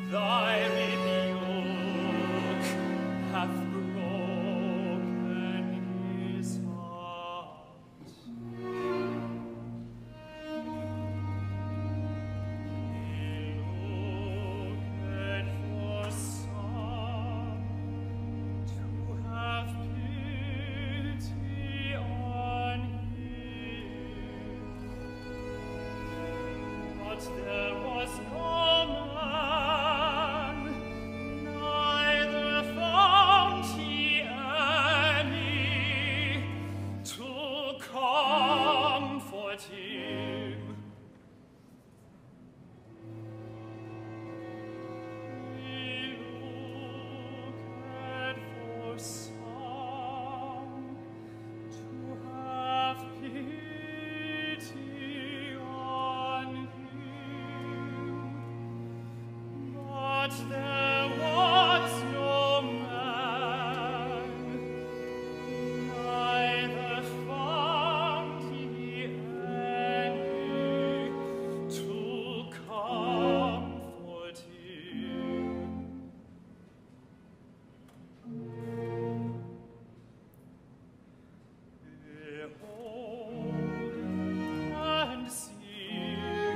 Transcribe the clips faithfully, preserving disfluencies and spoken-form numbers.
thy rebuke hath broken his heart. He looked for some to have pity on him, but there was no man, neither found he any to comfort him. He looked for some to have pity on him, but there was no man, neither found he any to comfort him. Behold and see,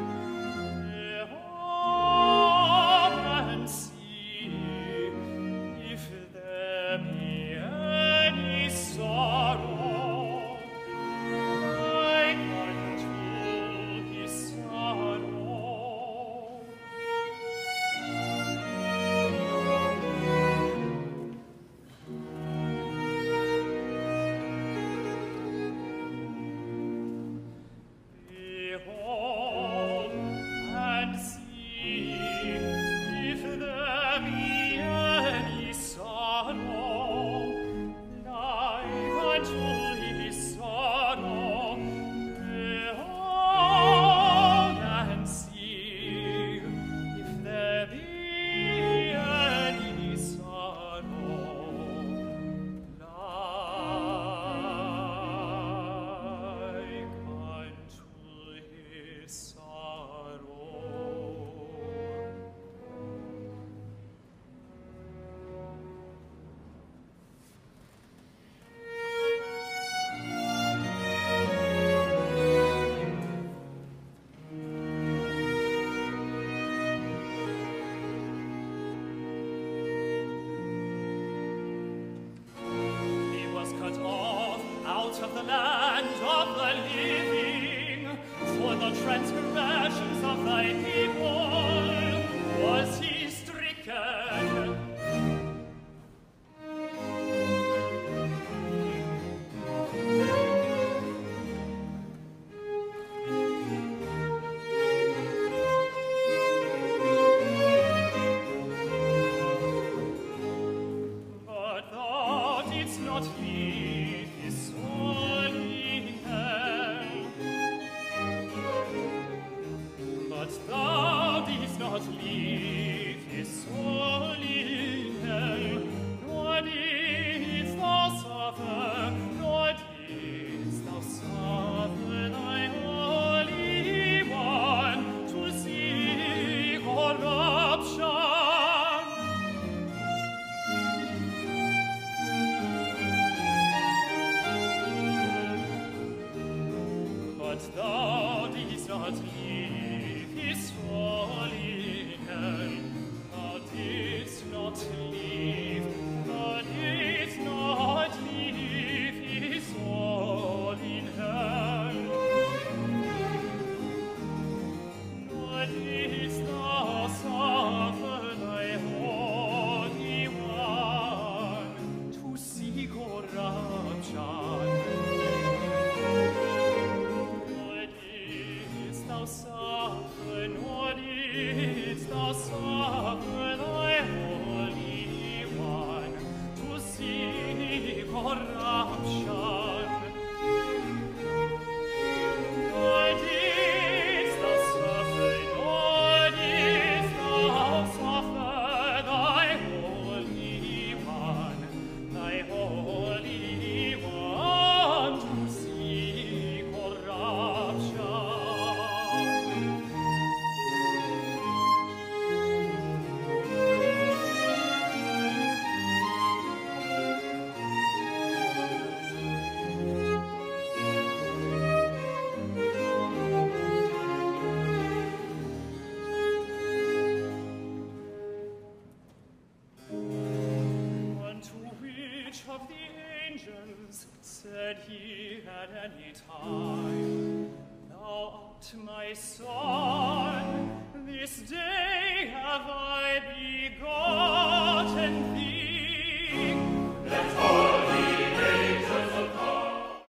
behold and see, if there be any sorrow, like unto his sorrow. Behold and see, if there be any sorrow, like unto his sorrow. Behold and see, if there be any sorrow, like unto his sorrow. He was cut off out of the land of the living, for the transgressions of thy people was he stricken. But thou didst not leave his soul in hell. But thou didst not leave his soul in hell, nor didst thou suffer, nor didst thou suffer thy Holy One to see corruption. But thou didst not leave his soul in hell, thou didst my son, this day